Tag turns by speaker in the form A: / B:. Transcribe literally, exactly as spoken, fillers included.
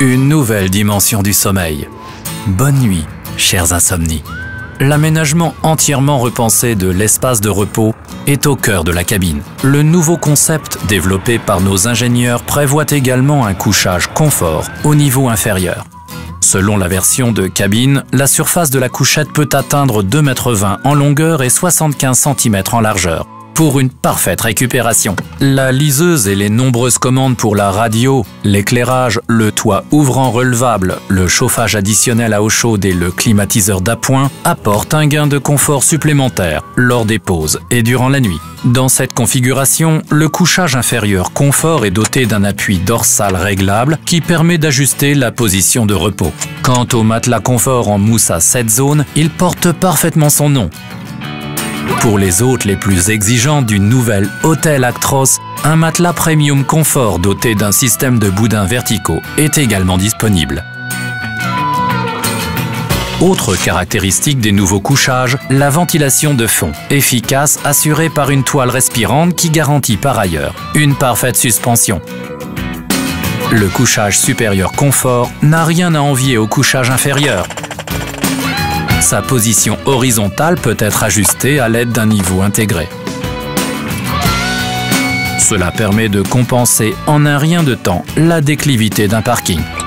A: Une nouvelle dimension du sommeil. Bonne nuit, chers insomnies. L'aménagement entièrement repensé de l'espace de repos est au cœur de la cabine. Le nouveau concept développé par nos ingénieurs prévoit également un couchage confort au niveau inférieur. Selon la version de cabine, la surface de la couchette peut atteindre deux mètres vingt en longueur et soixante-quinze centimètres en largeur, pour une parfaite récupération. La liseuse et les nombreuses commandes pour la radio, l'éclairage, le toit ouvrant relevable, le chauffage additionnel à eau chaude et le climatiseur d'appoint apportent un gain de confort supplémentaire lors des pauses et durant la nuit. Dans cette configuration, le couchage inférieur confort est doté d'un appui dorsal réglable qui permet d'ajuster la position de repos. Quant au matelas confort en mousse à sept zones, il porte parfaitement son nom. Pour les hôtes les plus exigeants du nouvel Hôtel Actros, un matelas Premium Confort doté d'un système de boudins verticaux est également disponible. Autre caractéristique des nouveaux couchages, la ventilation de fond, efficace assurée par une toile respirante qui garantit par ailleurs une parfaite suspension. Le couchage supérieur confort n'a rien à envier au couchage inférieur. Sa position horizontale peut être ajustée à l'aide d'un niveau intégré. Cela permet de compenser en un rien de temps la déclivité d'un parking.